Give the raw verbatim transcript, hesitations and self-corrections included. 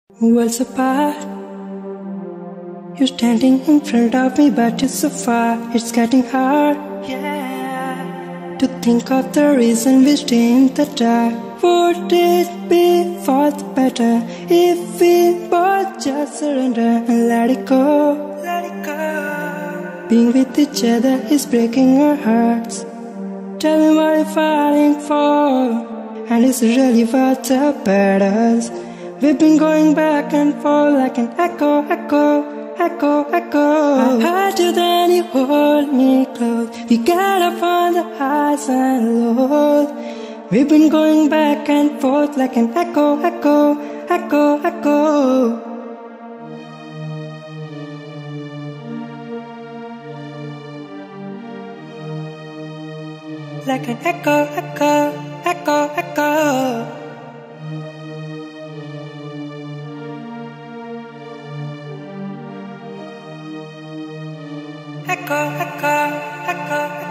Worlds apart, you're standing in front of me, but you're so far. It's getting hard, yeah, to think of the reason we stay in the dark. Would it be for the better if we both just surrender and let it go? Let it go. Being with each other is breaking our hearts. Tell me what you're fighting for, and it's really worth the battles. We've been going back and forth like an echo, echo, echo, echo. I heard you, then you hold me close. We got up on the highs and lows. We've been going back and forth like an echo, echo, echo, echo. Like an echo, echo, echo, echo. Echo, echo, echo, echo.